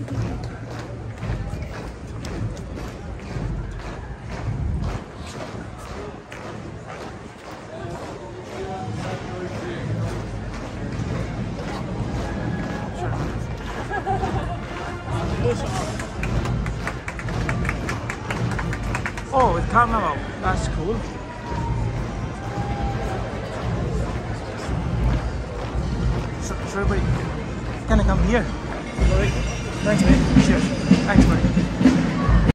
Oh, it's carnival. That's cool. So everybody, can I come here? Sorry. Thanks, mate. Cheers. Thanks, buddy.